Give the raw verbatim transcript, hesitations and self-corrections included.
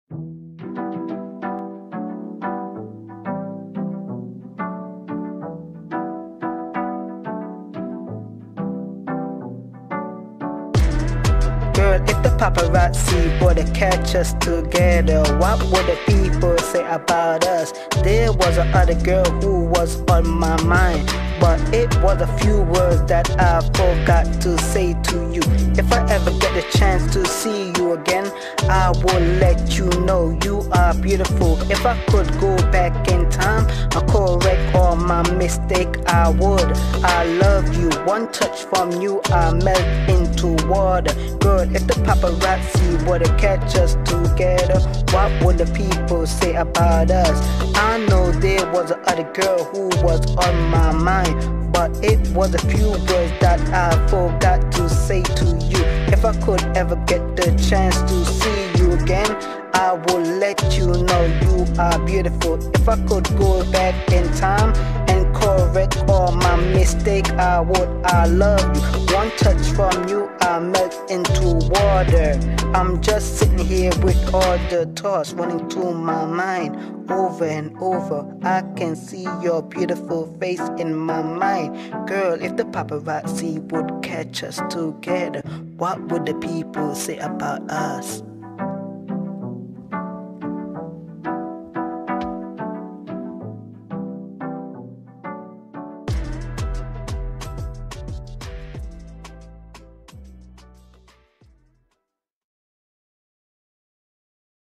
Girl, if the paparazzi were to catch us together, what would the people say about us? There was a other girl who was on my mind, but it was a few words that I forgot to say to you. If I ever get the chance to see you again, I will let you know you are beautiful. If I could go back in time and correct all my mistake, I would. I love you. One touch from you, I melt into water. Girl, if the paparazzi were to catch us together, what would the people say about us? I know there was a other girl who was on my mind, but it was a few words that I forgot to say to you. If I could ever get the chance to see you again, I will let you know you are beautiful. If I could go back in time and correct all my mistake, I would. I love you. One touch from you, I melt into water. I'm just sitting here with all the thoughts running through my mind over and over. I can see your beautiful face in my mind. Girl, if the paparazzi would catch us together, what would the people say about us?